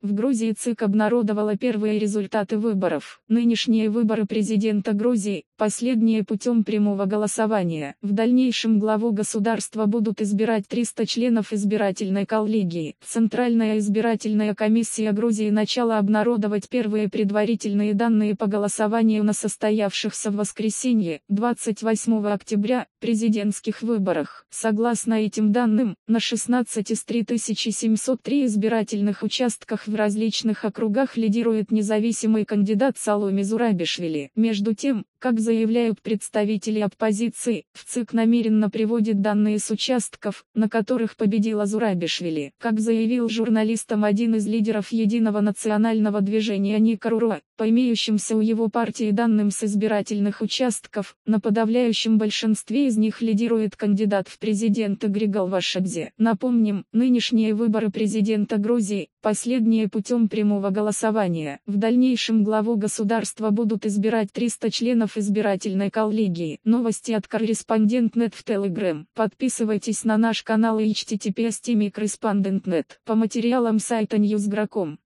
В Грузии ЦИК обнародовала первые результаты выборов. Нынешние выборы президента Грузии, последние путем прямого голосования. В дальнейшем главу государства будут избирать 300 членов избирательной коллегии. Центральная избирательная комиссия Грузии начала обнародовать первые предварительные данные по голосованию на состоявшихся в воскресенье, 28 октября, президентских выборах. Согласно этим данным, на 16 из 3703 избирательных участках в различных округах лидирует независимый кандидат Саломе Зурабишвили. Между тем, как заявляют представители оппозиции, в ЦИК намеренно приводит данные с участков, на которых победила Зурабишвили. Как заявил журналистам один из лидеров Единого национального движения Ника Руа, по имеющимся у его партии данным с избирательных участков, на подавляющем большинстве из них лидирует кандидат в президенты Григал Вашадзе. Напомним, нынешние выборы президента Грузии, последние путем прямого голосования. В дальнейшем главу государства будут избирать 300 членов избирательной коллегии. Новости от Корреспондент.нет в Telegram. Подписывайтесь на наш канал и https://correspondent.net. По материалам сайта Newsgro.com.